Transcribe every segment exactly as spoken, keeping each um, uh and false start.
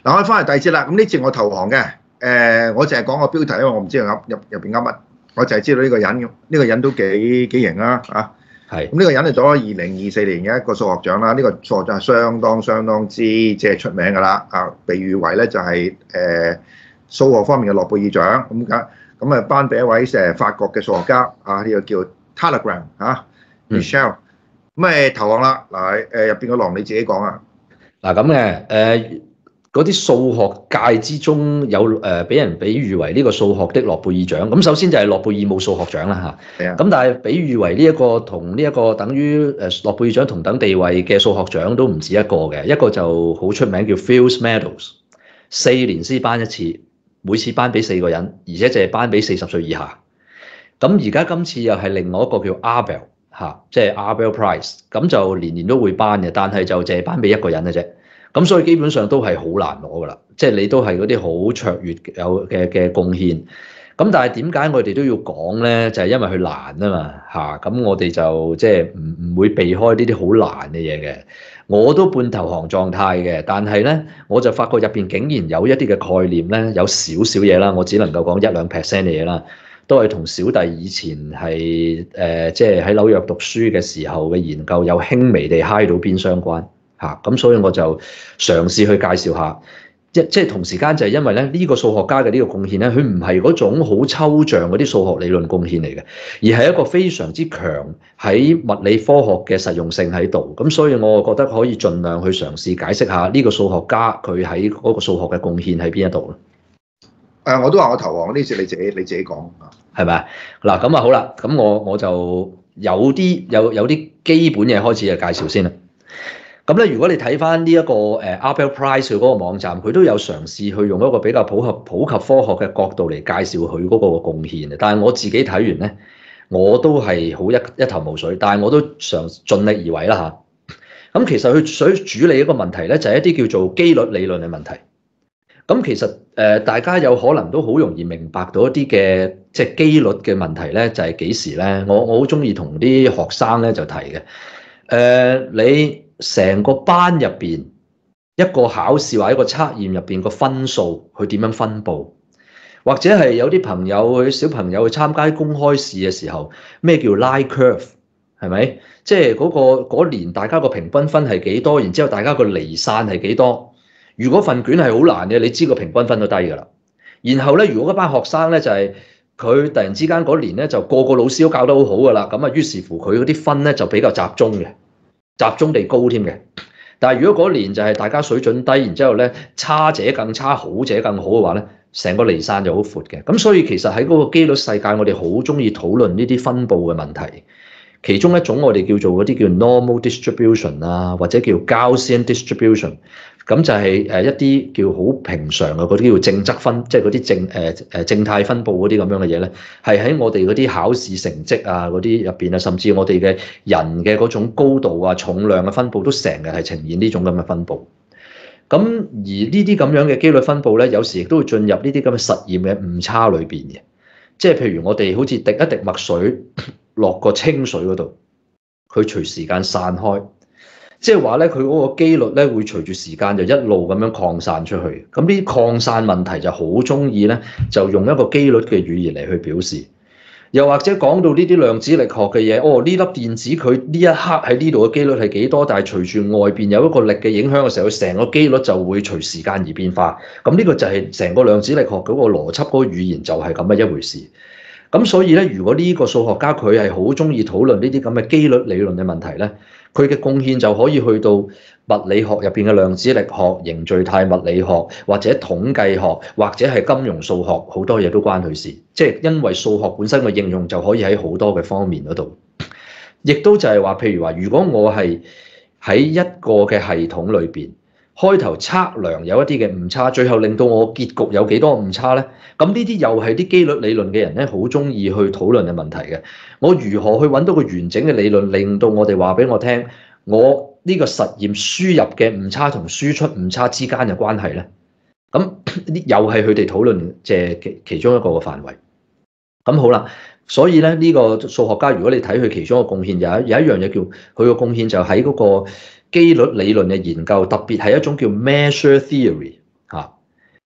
嗱，我翻嚟第二節啦。咁呢節我投降嘅。誒、我淨係講個標題，因為我唔知佢噏入入邊噏乜。我就係知道呢個人，呢、呢個人都幾幾型啦嚇。 係。 咁呢個人係攞咗二零二四年嘅一個數學獎啦。呢、呢個數學獎係相當相當之即係出名㗎啦。啊，被譽為咧就係誒數學方面嘅諾貝爾獎咁解。咁啊頒俾一位誒法國嘅數學家啊，呢、呢個叫 Talagram 嚇 Michel。咁誒投降啦。嗱誒入邊個狼你自己講啊。 嗱咁嘅誒嗰啲數學界之中有誒俾、呃、人比喻為呢個數學的諾貝爾獎。咁首先就係諾貝爾冇數學獎啦嚇。係啊。咁但係比喻為呢一個同呢一個等於誒諾貝爾獎同等地位嘅數學獎都唔止一個嘅，一個就好出名叫 Fields Medals， 四年先頒一次，每次頒俾四個人，而且淨係頒俾四十歲以下。咁而家今次又係另外一個叫 Abel 嚇，即係 Abel Prize， 咁就年年都會頒嘅，但係就淨係頒俾一個人嘅啫。咁所以基本上都係好難攞噶啦，即係你都係嗰啲好卓越有嘅嘅貢獻。咁但係點解我哋都要講咧？就係因為佢難啊嘛嚇。咁我哋就即係唔唔會避開呢啲好難嘅嘢嘅。我都半投降狀態嘅，但係咧我就發覺入邊竟然有一啲嘅概念咧，有少少嘢啦，我只能夠講一兩 percent 嘅嘢啦，都係同小弟以前係誒即係喺紐約讀書嘅時候嘅研究有輕微地揩到邊相關。嚇，咁所以我就嘗試去介紹下，即即係同時間就係因為咧呢個數學家嘅呢個貢獻咧，佢唔係嗰種好抽象嗰啲數學理論貢獻嚟嘅，而係一個非常之強喺物理科學嘅實用性喺度。咁所以我覺得可以盡量去嘗試解釋下呢個數學家佢喺嗰個數學嘅貢獻喺邊一度咯。 誒，我都話我投降呢次，你自己你自己講啊，係咪？嗱咁啊好啦，咁我我就有啲有有啲基本嘢開始嘅介紹先啦。咁咧，如果你睇翻呢一個誒 Abel Prize 佢嗰個網站，佢都有嘗試去用一個比較普及普及科學嘅角度嚟介紹佢嗰個貢獻嘅。但係我自己睇完咧，我都係好一一頭霧水。但係我都嘗盡力而為啦嚇。咁其實佢想處理一個問題咧，就係一啲叫做機率理論嘅問題。咁其實誒，大家有可能都好容易明白到一啲嘅即係機率嘅問題咧，就係幾時咧？我我好中意同啲學生咧就提嘅。誒，你成個班入邊一個考試或者一個測驗入邊個分數，佢點樣分佈？或者係有啲朋友佢小朋友去參加公開試嘅時候，咩叫 line curve？ 係咪？即係嗰個嗰年大家個平均分係幾多？然之後大家個離散係幾多？如果份卷係好難嘅，你知個平均分都低㗎啦。然後咧，如果嗰班學生咧就係佢突然之間嗰年咧就個個老師都教得好好㗎啦，咁啊於是乎佢嗰啲分咧就比較集中嘅。集中地高添嘅，但係如果嗰年就係大家水準低，然之後咧差者更差，好者更好嘅話咧，成個離散就好闊嘅。咁所以其實喺嗰個機率世界，我哋好中意討論呢啲分佈嘅問題。其中一種我哋叫做嗰啲叫 normal distribution 啊，或者叫 Gaussian distribution， 咁就係誒一啲叫好平常嘅嗰啲叫正則分，即係嗰啲正誒誒正態分佈嗰啲咁樣嘅嘢咧，係喺我哋嗰啲考試成績啊嗰啲入邊啊，甚至我哋嘅人嘅嗰種高度啊重量嘅分佈都成日係呈現呢種咁嘅分佈。咁而呢啲咁樣嘅機率分佈咧，有時亦都會進入呢啲咁嘅實驗嘅誤差裏邊嘅，即係譬如我哋好似滴一滴墨水落個清水嗰度，佢隨時間散開，即係話咧佢嗰個機率咧會隨住時間就一路咁樣擴散出去。咁呢啲擴散問題就好中意咧，就用一個機率嘅語言嚟去表示。又或者講到呢啲量子力學嘅嘢，哦，呢粒電子佢呢一刻喺呢度嘅機率係幾多？但係隨住外邊有一個力嘅影響嘅時候，佢成個機率就會隨時間而變化。咁呢個就係成個量子力學嗰個邏輯嗰個語言就係咁嘅一回事。咁所以咧，如果呢個數學家佢係好中意討論呢啲咁嘅機率理論嘅問題咧，佢嘅貢獻就可以去到物理學入邊嘅量子力學、凝聚態物理學，或者統計學，或者係金融數學，好多嘢都關佢事。即係因為數學本身嘅應用就可以喺好多嘅方面嗰度，亦都就係話，譬如話，如果我係喺一個嘅系統裏邊，開頭測量有一啲嘅誤差，最後令到我結局有幾多誤差咧？咁呢啲又係啲機率理論嘅人咧，好中意去討論嘅問題嘅。我如何去揾到個完整嘅理論，令到我哋話俾我聽，我呢個實驗輸入嘅誤差同輸出誤差之間嘅關係咧？咁又係佢哋討論嘅其其中一個嘅範圍。咁好啦，所以咧呢個數學家，如果你睇佢其中一個貢獻，有一有一樣嘢叫佢個貢獻就喺嗰個機率理論嘅研究，特別係一種叫 measure theory 嚇。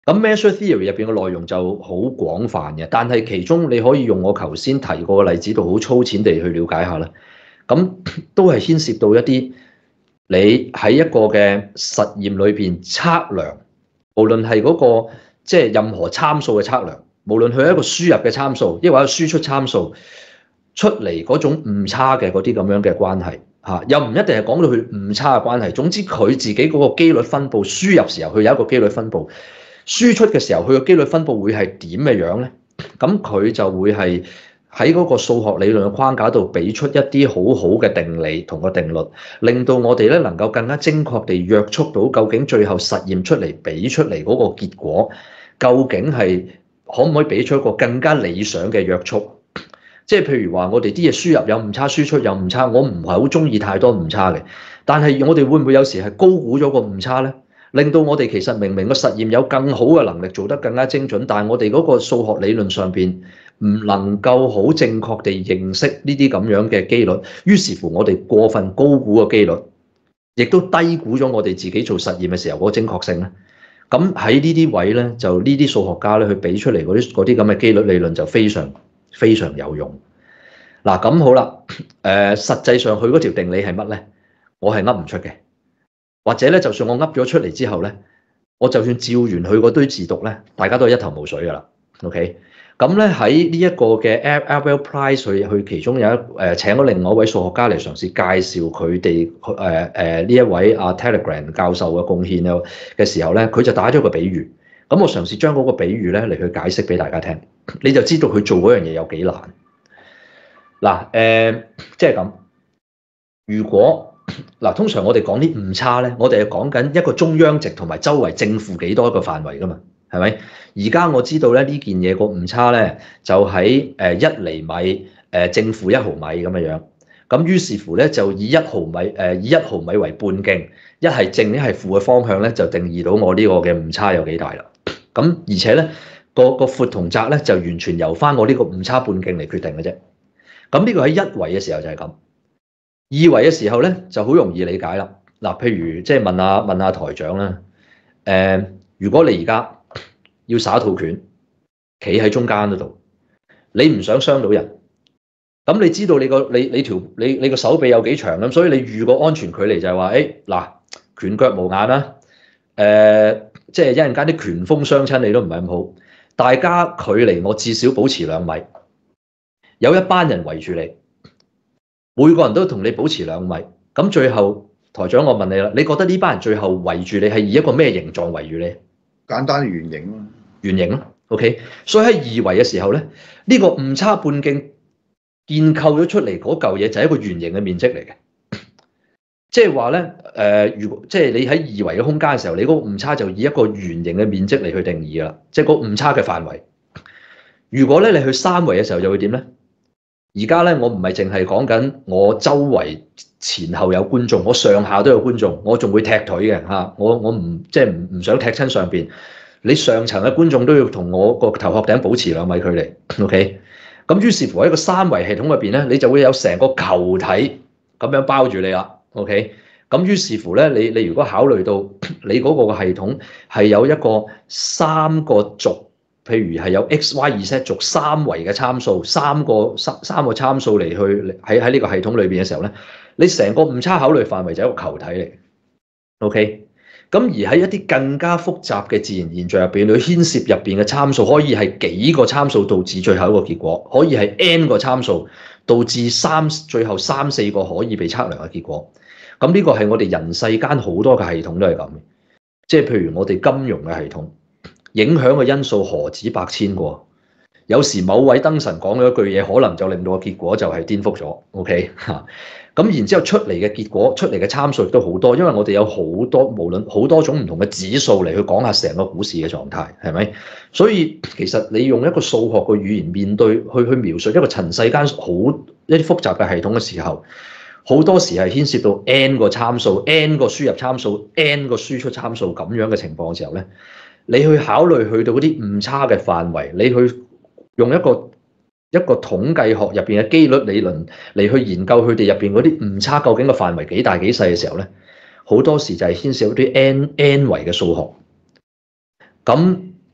咁 measure theory 入邊嘅內容就好廣泛嘅，但係其中你可以用我頭先提過嘅例子度好粗淺地去了解下啦。咁都係牽涉到一啲你喺一個嘅實驗裏邊測量，無論係嗰個即係任何參數嘅測量，無論佢係一個輸入嘅參數，抑或係輸出參數出嚟嗰種誤差嘅嗰啲咁樣嘅關係嚇，又唔一定係講到佢誤差嘅關係。總之佢自己嗰個機率分佈，輸入時候佢有一個機率分佈。輸出嘅時候，佢嘅機率分佈會係點嘅樣咧？咁佢就會係喺嗰個數學理論嘅框架度俾出一啲好好嘅定理同個定律，令到我哋咧能夠更加精確地約束到究竟最後實驗出嚟俾出嚟嗰個結果，究竟係可唔可以俾出一個更加理想嘅約束？即係譬如話，我哋啲嘢輸入有誤差，輸出有誤差，我唔係好中意太多誤差嘅，但係我哋會唔會有時係高估咗個誤差咧？令到我哋其實明明個實驗有更好嘅能力做得更加精準，但係我哋嗰個數學理論上邊唔能夠好正確地認識呢啲咁樣嘅機率，於是乎我哋過分高估個機率，亦都低估咗我哋自己做實驗嘅時候嗰個精確性咧。咁喺呢啲位咧，就呢啲數學家咧去俾出嚟嗰啲嗰啲咁嘅機率理論就非常非常有用。嗱，咁好啦，誒、呃、實際上佢嗰條定理係乜咧？我係噏唔出嘅。或者咧，就算我噏咗出嚟之後咧，我就算照完佢嗰堆字讀咧，大家都係一頭霧水噶啦。OK，咁咧喺呢一個嘅 Abel Price 佢佢其中有一誒請咗另外一位數學家嚟嘗試介紹佢哋誒誒呢一位阿 Telegram 教授嘅貢獻嘅時候咧，佢就打咗個比喻。咁我嘗試將嗰個比喻咧嚟去解釋俾大家聽，你就知道佢做嗰樣嘢有幾難。嗱誒、呃，即係咁，如果嗱，通常我哋講啲誤差咧，我哋係講緊一個中央值同埋周圍正負幾多一個範圍噶嘛，係咪？而家我知道咧呢件嘢個誤差咧就喺誒一厘米誒正負一毫米咁樣樣，咁於是乎咧就以一毫米誒以一毫米為半徑，一係正一係負嘅方向咧就定義到我呢個嘅誤差有幾大啦。咁而且咧個個闊同窄咧就完全由翻我呢個誤差半徑嚟決定嘅啫。咁呢個喺一維嘅時候就係咁。二維嘅時候咧就好容易理解啦。嗱，譬如即係問下問下台長啦，誒、呃，如果你而家要耍套拳，企喺中間嗰度，你唔想傷到人，咁你知道你個你你條你你個手臂有幾長咁，所以你預個安全距離就係話，誒嗱，拳腳無眼啦，誒、呃，即係一陣間啲拳風傷親你都唔係咁好，大家距離我至少保持兩米，有一班人圍住你。每個人都同你保持兩米，咁最後台長我問你啦，你覺得呢班人最後圍住你係以一個咩形狀圍住你？ 簡單圓形咯， 圓形咯 ，OK。所以喺二維嘅時候咧，呢、這個誤差半徑建構咗出嚟嗰嚿嘢就係一個圓形嘅面積嚟嘅，即係話咧，誒、呃，如果即係你喺二維嘅空間嘅時候，你嗰個誤差就以一個圓形嘅面積嚟去定義啦，即係個誤差嘅範圍。如果咧你去三維嘅時候就會點咧？而家咧，我唔係淨係講緊我周圍前後有觀眾，我上下都有觀眾，我仲會踢腿嘅嚇。我我唔即係唔唔想踢親上邊。你上層嘅觀眾都要同我個頭殼頂保持兩米距離。OK，咁於是乎喺一個三維系統入邊咧，你就會有成個球體咁樣包住你啦。OK，咁於是乎咧，你你如果考慮到你嗰個系統係有一個三個軸。譬如係有 X、Y、Z 軸三維嘅參數，三個三三個參數嚟去喺喺呢個系統裏邊嘅時候咧，你成個誤差考慮範圍就係一個球體嚟。OK，咁而喺一啲更加複雜嘅自然現象入邊，你牽涉入邊嘅參數可以係幾個參數導致最後一個結果，可以係 N 個參數導致三最後三四個可以被測量嘅結果。咁呢個係我哋人世間好多嘅系統都係咁嘅，即係譬如我哋金融嘅系統。影響嘅因素何止百千個，有時某位燈神講咗一句嘢，可能就令到個結果就係顛覆咗。OK 嚇，咁然之後出嚟嘅結果，出嚟嘅參數亦都好多，因為我哋有好多無論好多種唔同嘅指數嚟去講下成個股市嘅狀態，係咪？所以其實你用一個數學嘅語言面對去去描述一個塵世間好一啲複雜嘅系統嘅時候，好多時係牽涉到 n 個參數、n 個輸入參數、n 個輸出參數咁樣嘅情況嘅時候咧。你去考慮去到嗰啲誤差嘅範圍，你去用一個一個統計學入邊嘅機率理論嚟去研究佢哋入邊嗰啲誤差究竟個範圍幾大幾細嘅時候咧，好多時就係牽涉到啲 n n 維嘅數學。咁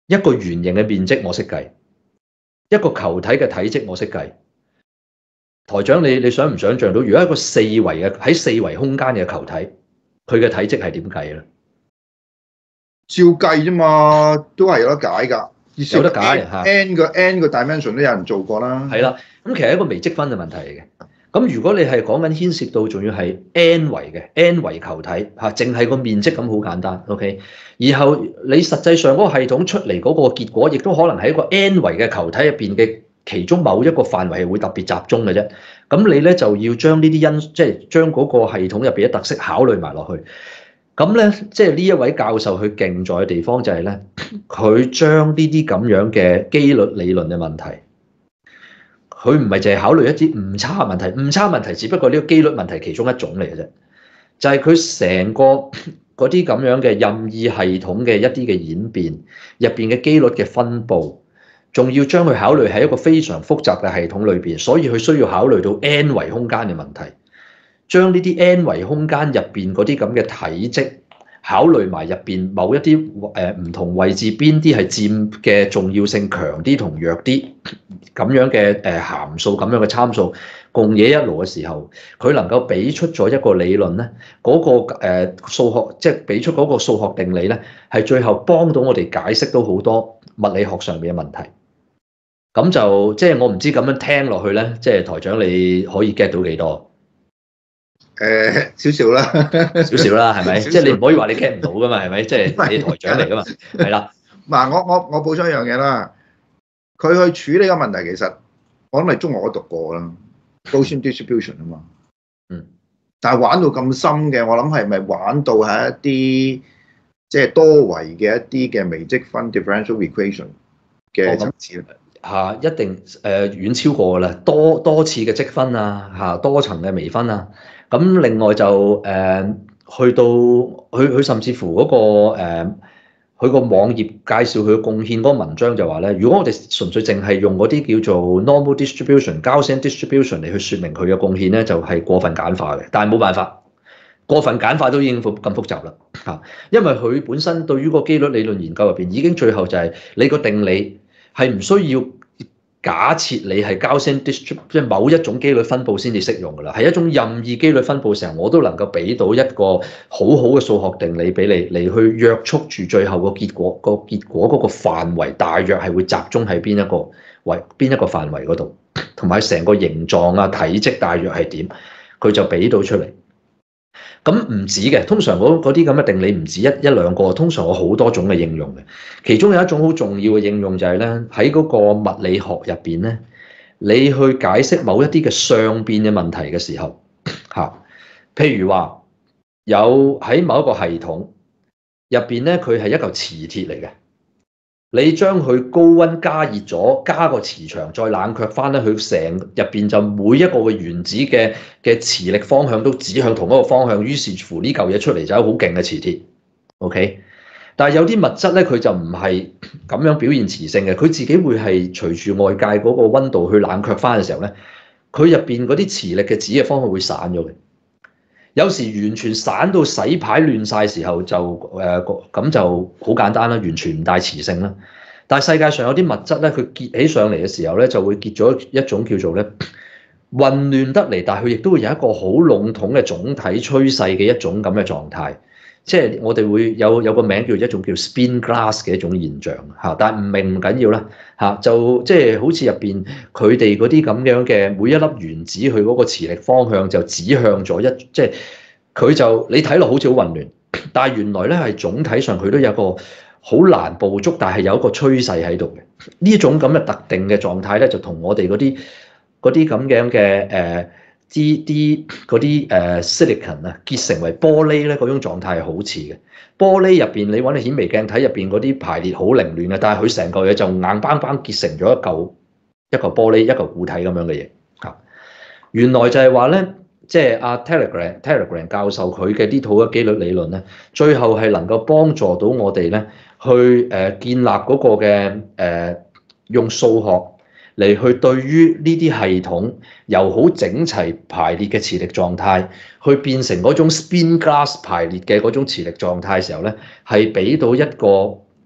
一個圓形嘅面積我識計，一個球體嘅體積我識計。台長你，你你想唔想像到，如果一個四維嘅喺四維空間嘅球體，佢嘅體積係點計咧？ 照計啫嘛，都係有得解㗎。 有得解嚇。 N 個 N 個 dimension 都有人做過啦。 係啦，咁其實係一個微積分嘅問題嚟嘅。咁如果你係講緊牽涉到仲要係 N 維嘅 N 維球體嚇，淨係個面積咁好簡單 ，OK。然後你實際上嗰個系統出嚟嗰個結果，亦都可能喺一個 N 維嘅球體入邊嘅其中某一個範圍係會特別集中嘅啫。咁你咧就要將呢啲因，即係將嗰個系統入邊嘅特色考慮埋落去。咁咧，即係呢一位教授佢勁在嘅地方就係咧，佢將呢啲咁樣嘅機率理論嘅問題，佢唔係淨係考慮一啲誤差問題，誤差問題只不過呢個機率問題其中一種嚟嘅啫，就係佢成個嗰啲咁樣嘅任意系統嘅一啲嘅演變入邊嘅機率嘅分佈，仲要將佢考慮喺一個非常複雜嘅系統裏邊，所以佢需要考慮到 N 維空間嘅問題。將呢啲 N 維空間入邊嗰啲咁嘅體積，考慮埋入邊某一啲誒唔同位置邊啲係佔嘅重要性強啲同弱啲咁樣嘅誒函數咁樣嘅參數共冶一爐嘅時候，佢能夠俾出咗一個理論咧，嗰、嗰個誒數學即係俾出嗰個數學定理咧，係最後幫到我哋解釋到好多物理學上面嘅問題。咁就即係我唔知咁樣聽落去咧，即係台長你可以 get 到幾多？ 誒少少啦， 少少啦，係咪？即係你唔可以話你 get 唔到噶嘛，係咪？即係你台長嚟噶嘛，係啦。 嗱，我我我補充一樣嘢啦，佢去處理個問題，其實我諗係中學都讀過啦 Gaussian distribution 啊嘛。 嗯。 但係玩到咁深嘅，我諗係咪玩到係一啲即係多維嘅一啲嘅微積分 differential equation 嘅層次咧？ 嚇，一定誒遠超過啦，多多次嘅積分啊，嚇多層嘅微分啊。咁另外就誒、呃、去到佢佢甚至乎嗰、那個佢個、呃、網頁介紹佢嘅貢獻嗰個文章就話咧，如果我哋純粹淨係用嗰啲叫做 normal distribution、Gaussian distribution 嚟去説明佢嘅貢獻咧，就係、是、過分簡化嘅。但係冇辦法，過分簡化都已經咁複雜啦嚇，因為佢本身對於個機率理論研究入邊已經最後就係你個定理係唔需要假設你係 Gaussian distribution，即係某一種機率分佈先至適用㗎啦，係一種任意機率分佈時候，我都能夠俾到一個好好嘅數學定理俾你嚟去約束住最後個結果，個結果嗰個範圍大約係會集中喺邊一個位邊一個範圍嗰度，同埋成個形狀啊體積大約係點，佢就俾到出嚟。咁唔止嘅，通常嗰啲咁嘅定理唔止一一兩個，通常有好多種嘅應用嘅。其中有一種好重要嘅應用就係咧，喺嗰個物理學入邊咧，你去解釋某一啲嘅相變嘅問題嘅時候，嚇，譬如話有喺某一個系統入邊咧，佢係一嚿磁鐵嚟嘅。你將佢高溫加熱咗，加個磁場，再冷卻翻咧，佢成入邊就每一個嘅原子嘅嘅磁力方向都指向同一個方向，於是乎呢嚿嘢出嚟就係好勁嘅磁鐵。OK，但係有啲物質咧，佢就唔係咁樣表現磁性嘅，佢自己會係隨住外界嗰個溫度去冷卻翻嘅時候咧，佢入邊嗰啲磁力嘅指嘅方向會散咗嘅。有時完全散到洗牌亂晒時候就誒咁、呃、就好簡單啦，完全唔帶磁性啦。但係世界上有啲物質咧，佢結起上嚟嘅時候咧，就會結咗一種叫做咧混亂得嚟，但係佢亦都會有一個好籠統嘅總體趨勢嘅一種咁嘅狀態。即係我哋會有有個名叫一種叫 spin glass 嘅一種現象嚇，但係唔明唔緊要啦嚇，就即係好似入邊佢哋嗰啲咁樣嘅每一粒原子，佢嗰個磁力方向就指向咗一，即係佢就你睇落好似好混亂，但係原來咧係總體上佢都有個好難捕捉，但係有一個趨勢喺度嘅。呢一種咁嘅特定嘅狀態咧，就同我哋嗰啲嗰啲咁樣嘅誒。啲啲嗰啲誒 silicon 啊結成為玻璃咧，嗰種狀態係好似嘅。玻璃入邊你揾顯微鏡睇入邊嗰啲排列好凌亂嘅，但係佢成嚿嘢就硬邦邦結成咗一嚿一嚿玻璃一嚿固體咁樣嘅嘢嚇。原來就係話咧，即係阿 Telegram Telegram 教授佢嘅呢套嘅機率理論咧，最後係能夠幫助到我哋咧去誒建立嗰個嘅誒、呃、用數學嚟去對於呢啲系統由好整齊排列嘅磁力狀態，去變成嗰種 spin glass 排列嘅嗰種磁力狀態嘅時候咧，係俾到一個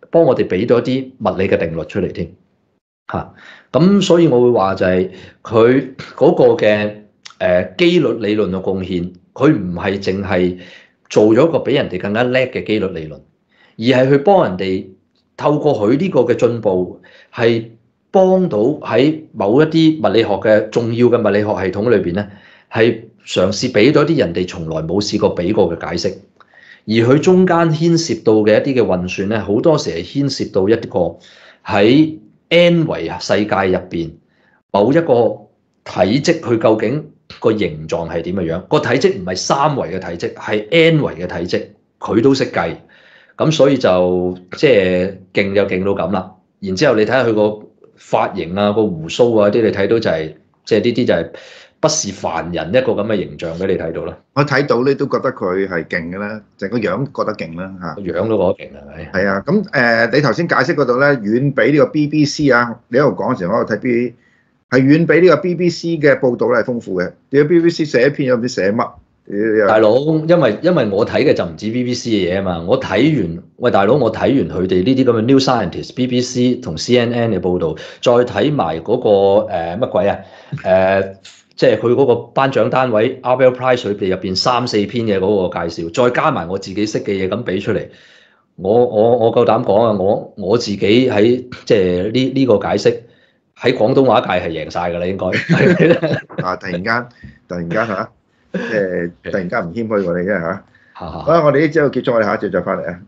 幫我哋俾到一啲物理嘅定律出嚟添嚇。咁所以我會話就係佢嗰個嘅誒機率理論嘅貢獻，佢唔係淨係做咗一個比人哋更加叻嘅機率理論，而係去幫人哋透過佢呢個嘅進步，係幫到喺某一啲物理學嘅重要嘅物理學系統裏邊咧，係嘗試俾到啲人哋從來冇試過俾過嘅解釋。而佢中間牽涉到嘅一啲嘅運算咧，好多時係牽涉到一個喺 n 維世界入邊某一個體積，佢究竟個形狀係點嘅樣？個體積唔係三維嘅體積，係 n 維嘅體積，佢都識計。咁所以就即係勁就勁到咁啦。然之後你睇下佢個髮型啊、個鬍鬚啊啲，你睇到就係即係呢啲就係不是凡人一個咁嘅形象俾你睇到啦。 我睇到咧都覺得佢係勁嘅啦，就個樣覺得勁啦嚇。 個樣都覺得勁係咪？ 係啊，咁誒、呃、你頭先解釋嗰度咧，遠比呢個 B B C 啊，你喺度講嘅時候，我喺度睇 B B C 係遠比呢個 B B C 嘅報導咧係豐富嘅。你個 B B C 寫一篇有唔知寫乜？ 大佬，因為因為我睇嘅就唔止 B B C 嘅嘢啊嘛，我睇完喂大佬，我睇完佢哋呢啲咁嘅 New Scientist、B B C 同 C N N 嘅報導，再睇埋嗰個誒乜鬼啊誒，即係佢嗰個頒獎單位 Nobel Prize 裏邊入邊三四篇嘅嗰個介紹，再加埋我自己識嘅嘢咁俾出嚟，我我我夠膽講啊！我我自己喺即係呢呢個解釋喺廣東話界係贏晒㗎啦，應該啊！突然間，突然間嚇〜即係突然間唔謙虛我哋啫嚇，好啦， 嚇我哋呢節就結束，我哋下一節再翻嚟啊！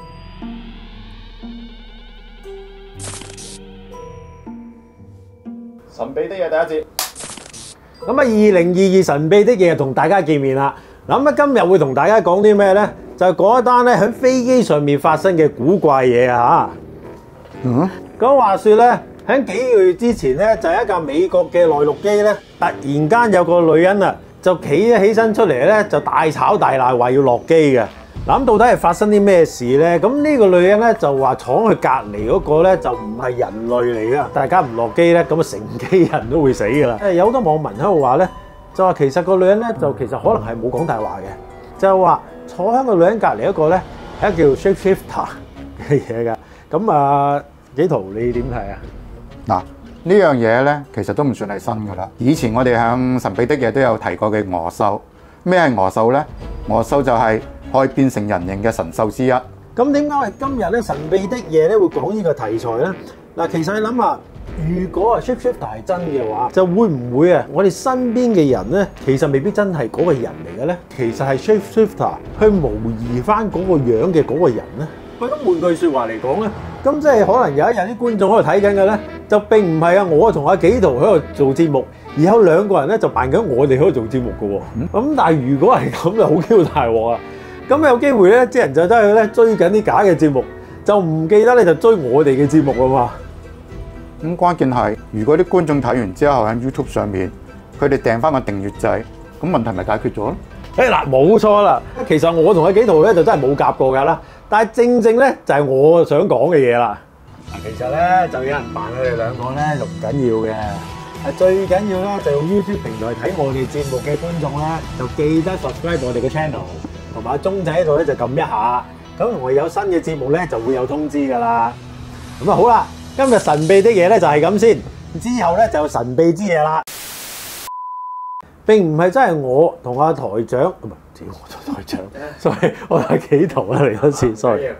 神秘的嘢第一節，咁啊，二零二二神秘的嘢同大家見面啦。嗱咁啊，今日會同大家講啲咩咧？就係講一單咧喺飛機上面發生嘅古怪嘢啊嚇。嗯，咁話説咧，喺幾個月之前咧，就係一架美國嘅內陸機咧，突然間有個女人啊〜就企咗起身出嚟咧，就大吵大鬧，話要落機嘅。嗱咁到底係發生啲咩事咧？咁呢個女人咧就話闖去隔離嗰個咧就唔係人類嚟噶，大家唔落機咧，咁啊成機人都會死噶啦。誒有好多網民喺度話咧，就話其實個女人咧就其實可能係冇講大話嘅，就係話坐喺個女人隔離一個咧係一個叫 shapeshifter 嘅嘢噶。咁啊幾圖你點睇啊？ 嗱。呢樣嘢咧，其實都唔算係新噶啦。以前我哋向神秘的嘢都有提過嘅鵝獸。咩係鵝獸咧？鵝獸就係可以變成人形嘅神獸之一。 咁點解我哋今日咧神秘的嘢咧會講呢個題材咧？嗱，其實你諗下，如果啊 shapeshifter 係真嘅話，就會唔會啊我哋身邊嘅人咧，其實未必真係嗰個人嚟嘅咧？其實係 shapeshifter 去模擬翻嗰個樣嘅嗰個人咧？喂，咁換句説話嚟講咧，咁即係可能有一日啲觀眾喺度睇緊嘅咧，就並唔係啊我同阿紀陶喺度做節目，而有兩個人咧就扮緊我哋喺度做節目嘅喎。咁、嗯、但係如果係咁就好 Q 大鑊啊！咁有機會咧，啲人就真係咧追緊啲假嘅節目，就唔記得咧就追我哋嘅節目啊嘛。 咁、嗯、關鍵係，如果啲觀眾睇完之後喺 YouTube 上面，佢哋訂翻個訂閱掣，咁問題咪解決咗咯？ 誒嗱，冇錯啦。其實我同阿紀陶咧就真係冇夾過㗎啦。但係正正咧就係我想講嘅嘢啦。嗱，其實咧就有人扮佢哋兩個咧就唔緊要嘅。係最緊要咧就用 YouTube 平台睇我哋節目嘅觀眾咧，就記得 subscribe 我哋嘅 channel，同埋鐘仔喺度咧就撳一下。咁我有新嘅節目咧就會有通知㗎啦。咁啊好啦，今日神秘的嘢咧就係咁先，之後咧就有神秘之嘢啦。並唔係真係我同阿台長，唔係，我做台長，sorry，我係紀陶啦嚟嗰次 ，sorry。